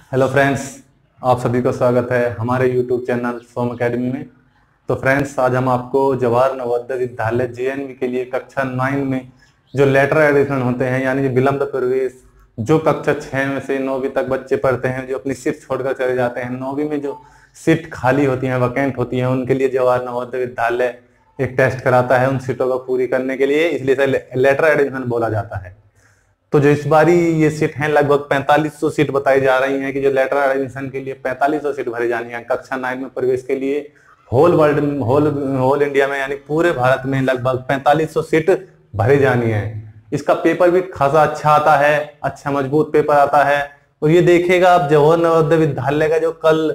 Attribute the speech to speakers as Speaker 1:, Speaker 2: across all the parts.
Speaker 1: Hello friends, आप सभी को स्वागत है हमारे यूट्यूब चैनल सोम एकेडमी में। तो फ्रेंड्स, आज हम आपको जवाहर नवोदय विद्यालय जेएनवी के लिए कक्षा 9 में जो लेटर एडिशन होते हैं, यानी जो विलंब प्रवेश, जो कक्षा 6 में से 9वीं तक बच्चे पढ़ते हैं, जो अपनी सीट छोड़कर चले जाते हैं, 9वीं में जो सीट खाली होती हैं, वैकेंट होती हैं, उनके लिए जवाहर नवोदय विद्यालय एक टेस्ट कराता है उन सीटों को पूरी करने के लिए, इसलिए इसे लेटर एडिशन बोला जाता है। तो जो इस बारी ये सीट हैं, लगभग 4500 सीट बताई जा रही हैं कि जो लेटर एडमिशन के लिए 4500 सीट भरी जानी है कक्षा 9 में प्रवेश के लिए। होल वर्ल्ड, होल इंडिया में, यानी पूरे भारत में लगभग 4500 सीट भरी जानी है। इसका पेपर भी खासा अच्छा आता है, अच्छा मजबूत पेपर आता है। और ये देखिएगा आप, जवाहर नवोदय विद्यालय का जो कल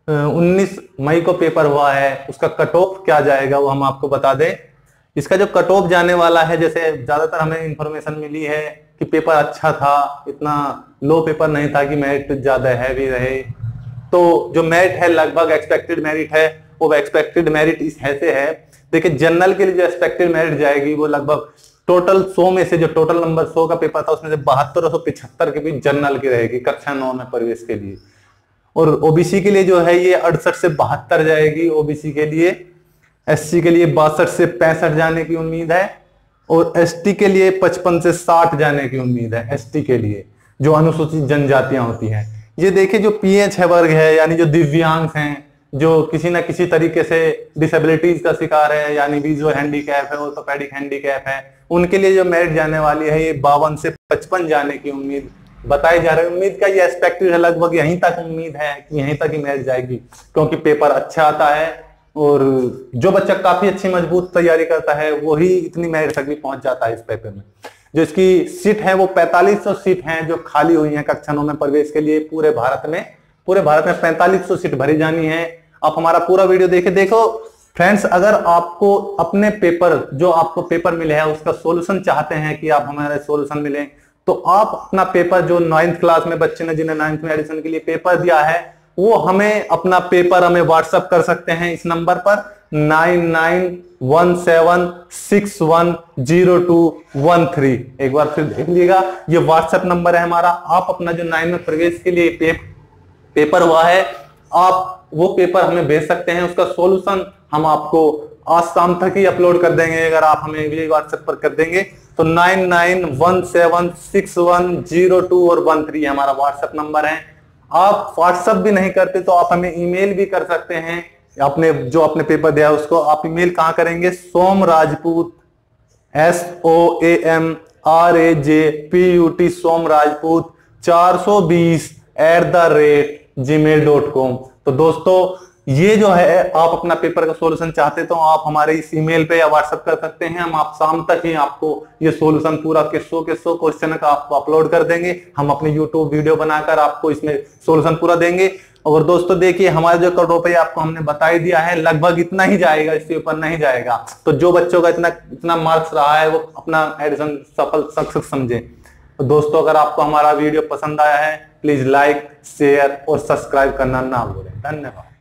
Speaker 1: 19 मई को पेपर हुआ है, उसका कट ऑफ क्या जाएगा वो हम आपको बता दें। इसका जो कट ऑफ जाने वाला है, जैसे ज्यादातर हमें इंफॉर्मेशन मिली है कि पेपर अच्छा था, इतना लो पेपर नहीं था कि मेरिट ज्यादा हैवी रहे। तो जो मेरिट है लगभग एक्सपेक्टेड मेरिट है, वो एक्सपेक्टेड मेरिट इस ऐसे है। देखिए, जनरल के लिए जो एक्सपेक्टेड मेरिट जाएगी वो लगभग टोटल 100 में से, जो टोटल नंबर 100 का पेपर था, उसमें से 72 और 175 के बीच जनरल की रहेगी कक्षा 9 में प्रवेश के लिए। और ओबीसी के लिए जो है ये 68 से 72 जाएगी ओबीसी के लिए। एससी के लिए 62 से 65 जाने की उम्मीद है, और एसटी के लिए 55 से 60 जाने की उम्मीद है। एसटी के लिए जो अनुसूचित जनजातियां होती हैं, ये देखिए जो पीएच है वर्ग है, यानी जो दिव्यांग हैं, जो किसी ना किसी तरीके से डिसेबिलिटीज का शिकार है, यानी विजुअल हैंडीकैप है, ऑर्थोपेडिक हैंडीकैप है, उनके लिए जो मेरिट जाने वाली है ये 52 से 55 जाने की उम्मीद बताई जा रही है। उम्मीद का ये एक्सपेक्टेड है, लगभग यहीं तक उम्मीद है कि यहीं तक ही मेरिट जाएगी, क्योंकि पेपर अच्छा आता है। और जो बच्चा काफी अच्छी मजबूत तैयारी करता है वही इतनी मेरिट तक भी पहुंच जाता है इस पेपर में। जो इसकी सीट है वो 4500 सीट हैं जो खाली हुई हैं कक्षा 9 में प्रवेश के लिए पूरे भारत में। पूरे भारत में 4500 सीट भरी जानी है। आप हमारा पूरा वीडियो देखो फ्रेंड्स। अगर आपको अपने पेपर, जो आपको पेपर मिले हैं, उसका सोल्यूशन चाहते हैं कि आप हमारे सोल्यूशन मिले, तो आप अपना पेपर, जो 9th क्लास में बच्चे ने जिन्हें 9th में एडिशन के लिए पेपर दिया है, वो हमें अपना पेपर हमें व्हाट्सएप कर सकते हैं इस नंबर पर 9917610213। एक बार फिर देख लीजिएगा, ये व्हाट्सएप नंबर है हमारा। आप अपना जो 9 में प्रवेश के लिए पेपर हुआ है, आप वो पेपर हमें भेज सकते हैं। उसका सॉल्यूशन हम आपको आज शाम तक ही अपलोड कर देंगे। अगर आप हमें ये व्हाट्सएप पर कर देंगे तो 9917610213 हमारा व्हाट्सएप नंबर है। आप व्हाट्सएप भी नहीं करते तो आप हमें ईमेल भी कर सकते हैं। अपने जो अपने पेपर दिया उसको आप ईमेल कहां करेंगे? सोमराजपूत SOMRAJPUT सोमराजपूत 420@gmail.com। तो दोस्तों, ये जो है, आप अपना पेपर का सॉल्यूशन चाहते तो आप हमारे इस ईमेल पे या व्हाट्सएप कर सकते हैं। हम आप शाम तक ही आपको ये सॉल्यूशन पूरा के 100 क्वेश्चन का आपको अपलोड कर देंगे। हम अपने यूट्यूब वीडियो बनाकर आपको इसमें सॉल्यूशन पूरा देंगे। और दोस्तों देखिए, हमारा जो कट ऑफ है आपको हमने बता ही दिया है, लगभग इतना ही जाएगा, इससे ऊपर नहीं जाएगा। तो जो बच्चों का इतना मार्क्स रहा है वो अपना एडिशन सफल सक्सेस समझे। तो दोस्तों, अगर आपको हमारा वीडियो पसंद आया है, प्लीज लाइक, शेयर और सब्सक्राइब करना ना भूलें। धन्यवाद।